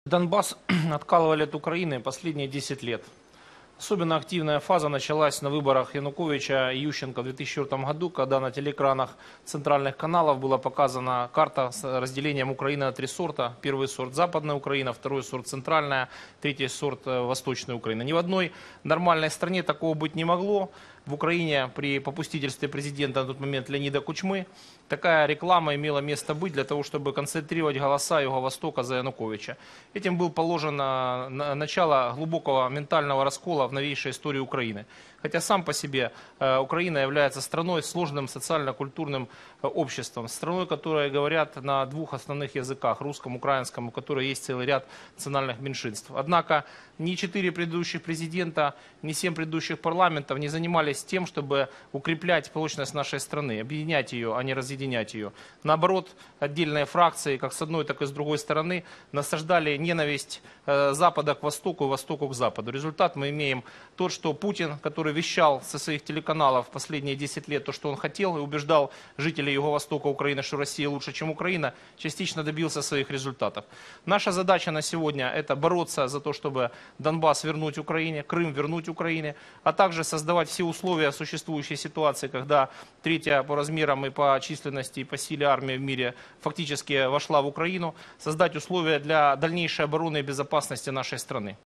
Донбасс откалывали от Украины последние 10 лет. Особенно активная фаза началась на выборах Януковича и Ющенко в 2004 году, когда на телеэкранах центральных каналов была показана карта с разделением Украины на три сорта. Первый сорт – Западная Украина, второй сорт – Центральная, третий сорт – Восточная Украина. Ни в одной нормальной стране такого быть не могло. В Украине при попустительстве президента на тот момент Леонида Кучмы такая реклама имела место быть для того, чтобы концентрировать голоса Юго-Востока за Януковича. Этим было положено начало глубокого ментального раскола в новейшей истории Украины. Хотя сам по себе Украина является страной с сложным социально-культурным обществом, страной, которая говорят на двух основных языках, русском, украинском, у которой есть целый ряд национальных меньшинств. Однако ни 4 предыдущих президента, ни 7 предыдущих парламентов не занимались тем, чтобы укреплять прочность нашей страны, объединять ее, а не разъединять ее. Наоборот, отдельные фракции, как с одной, так и с другой стороны, насаждали ненависть Запада к Востоку и Востоку к Западу. Результат мы имеем тот, что Путин, который вещал со своих телеканалов последние 10 лет то, что он хотел, и убеждал жителей Юго-Востока Украины, что Россия лучше, чем Украина, частично добился своих результатов. Наша задача на сегодня – это бороться за то, чтобы Донбасс вернуть Украине, Крым вернуть Украине, а также создавать все условия существующей ситуации, когда третья по размерам и по численности, и по силе армия в мире фактически вошла в Украину, создать условия для дальнейшей обороны и безопасности нашей страны.